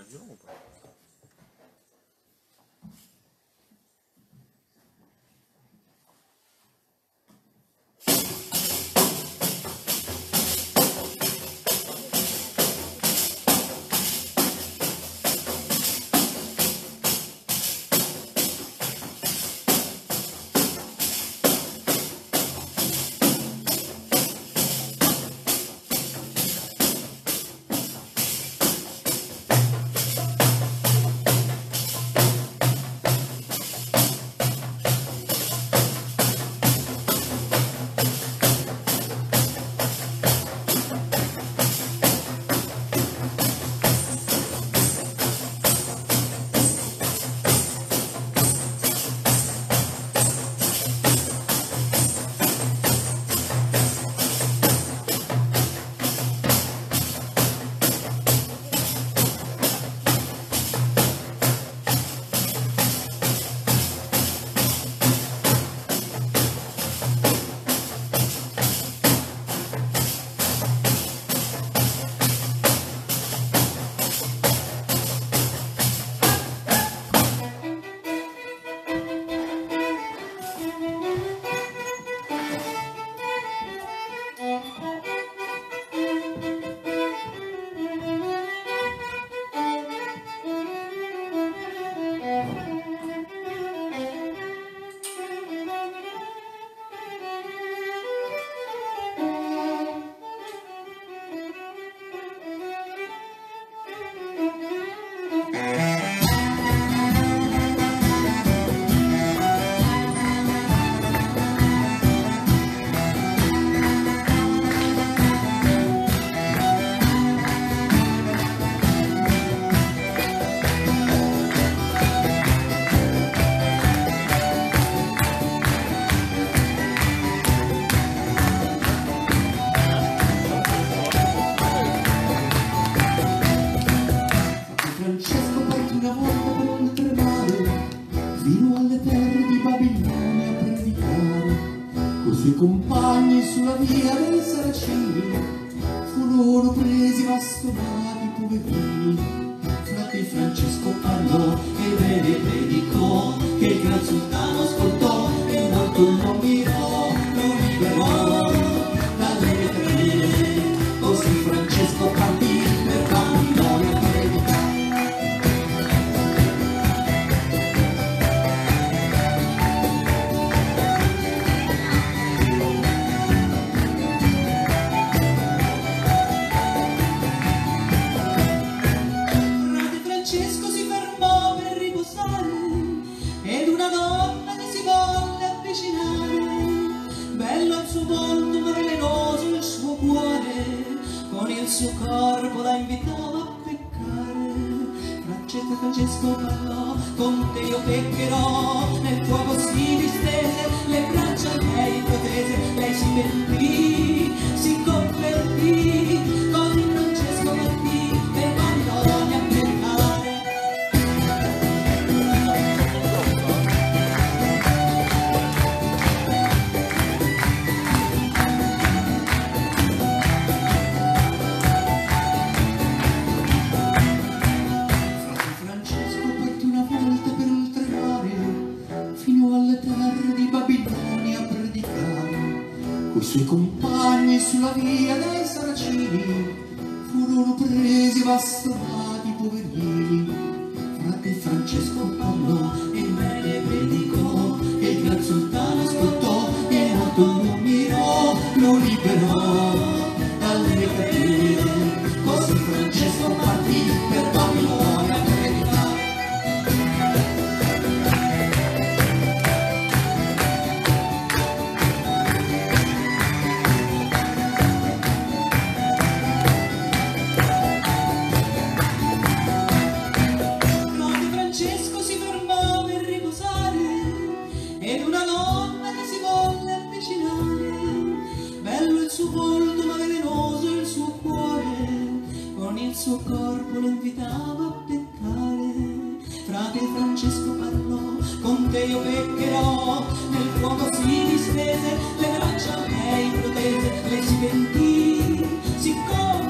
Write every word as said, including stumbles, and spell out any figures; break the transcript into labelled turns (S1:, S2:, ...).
S1: ragione poi.
S2: I compagni sulla via dei Saraceni furono presi bastonati poverini. Frate Francesco parlò e bene predicò, che il gran sultano ascoltò e molto lo ammirò, lo liberò dalle catene. Così Francesco partì per Babilonia a predicare.
S3: Ed una donna che si volle avvicinare, bello il suo volto ma velenoso il suo cuore, con il suo corpo la invitava a peccare. Francesco Francesco parlò, con te io peccherò, nel fuoco si distese, le braccia a lei protese, lei si pentì, si convertì, così Francesco partì per Babilonia a peccare.
S2: I suoi compagni sulla via dei Saraceni furono presi bastonati poverini. Frate Francesco parlò e bene predicò, e il gran sultano ascoltò e molto lo ammirò, lo liberò dalle catene. Così Francesco partì per Babilonia a predicare.
S3: Ed una donna che si volle avvicinare, bello il suo volto ma velenoso il suo cuore, con il suo corpo lo invitava a peccare. Frate Francesco parlò, con te io peccherò, nel fuoco si distese, le braccia a lei protese, lei si pentì, si